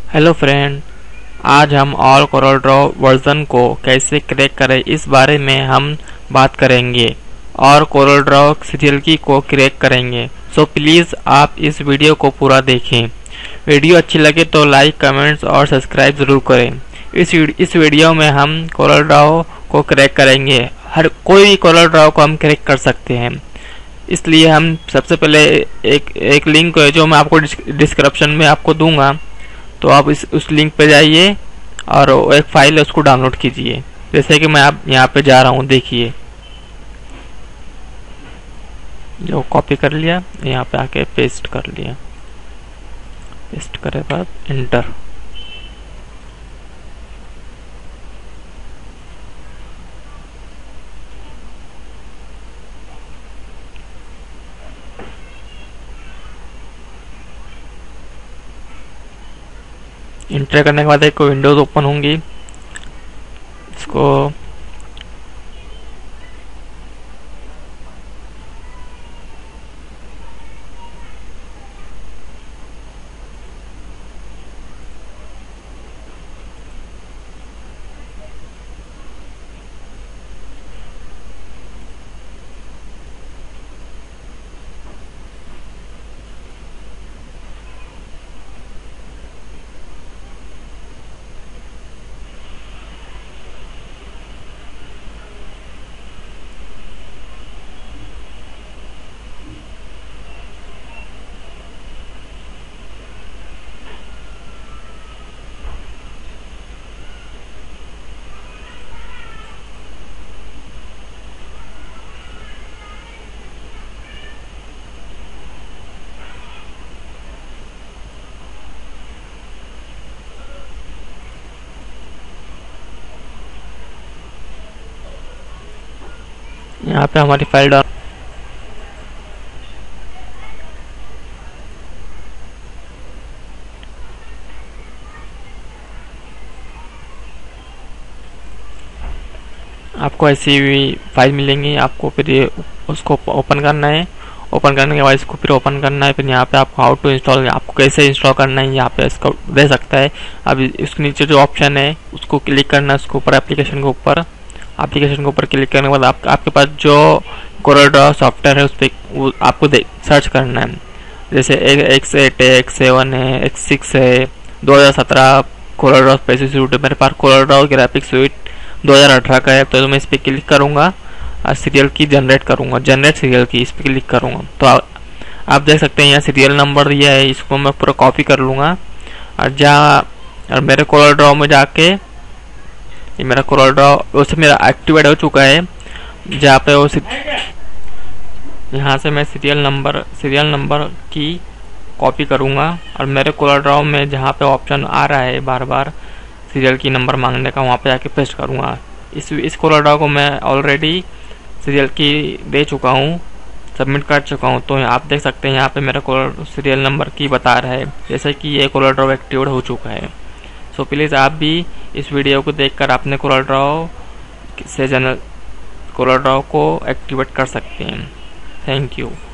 Hello friend, आज हम all Corel Draw version को कैसे क्रैक करें इस बारे में हम बात करेंगे और कोरल ड्रॉ सीरियल की को क्रैक करेंगे। सो प्लीज़ आप इस वीडियो को पूरा देखें। वीडियो अच्छी लगे तो लाइक, कमेंट्स और सब्सक्राइब ज़रूर करें। इस वीडियो में हम कोरल ड्रॉ को क्रैक करेंगे। हर कोई भी कोरल ड्रॉ को हम क्रैक कर सकते हैं। इसलिए हम सबसे पहले एक लिंक है जो मैं आपको डिस्क्रिप्शन में आपको दूंगा, तो आप उस लिंक पे जाइए और एक फाइल है उसको डाउनलोड कीजिए। जैसे कि मैं आप यहाँ पे जा रहा हूँ, देखिए जो कॉपी कर लिया, यहाँ पे आके पेस्ट कर लिया। पेस्ट करे बाद एंटर। इंटर करने के बाद एक विंडोज ओपन होंगी। इसको यहाँ पे हमारी फाइल डाउन। आपको ऐसी भी फाइल मिलेंगी। आपको फिर ये उसको ओपन करना है। ओपन करने के बाद इसको फिर ओपन करना है। फिर यहाँ पे आपको हाउ टू इंस्टॉल, आपको कैसे इंस्टॉल करना है यहाँ पे इसको दे सकता है। अब इसके नीचे जो ऑप्शन है उसको क्लिक करना है, उसके ऊपर एप्लीकेशन के ऊपर। एप्लीकेशन के ऊपर क्लिक करने के बाद आपके पास जो कोरल ड्रॉ सॉफ्टवेयर है उस पर आपको सर्च करना है। जैसे X8 है, X7 है, X6 है, 2017 कोरल ड्रॉ स्पेशल सूट है। मेरे पास कोरल ड्रॉ ग्राफिक स्विट 2018 का है, तो मैं इस पर क्लिक करूँगा और सीरियल की जनरेट करूँगा। जनरेट सीरियल की इस पर क्लिक करूँगा तो आप देख सकते हैं यहाँ सीरियल नंबर दिया है। इसको मैं पूरा कॉपी कर लूँगा और मेरे कोरल ड्रॉ में जाके, ये मेरा कोरल ड्रॉ वैसे मेरा एक्टिवेट हो चुका है। जहाँ पे वो यहाँ से मैं सीरियल नंबर की कॉपी करूँगा और मेरे कोरल ड्रॉ में जहाँ पे ऑप्शन आ रहा है बार बार सीरियल की नंबर मांगने का, वहाँ पे जाके पेस्ट करूँगा। इस कोरल ड्रॉ को मैं ऑलरेडी सीरियल की दे चुका हूँ, सबमिट कर चुका हूँ। तो आप देख सकते हैं यहाँ पे मेरा कोरल सीरियल नंबर की बता रहा है, जैसे कि ये कोरल ड्रॉ एक्टिवेट हो चुका है। सो प्लीज़ आप भी इस वीडियो को देखकर अपने कोरल ड्रॉ से कोरल ड्रॉ को एक्टिवेट कर सकते हैं। Thank you.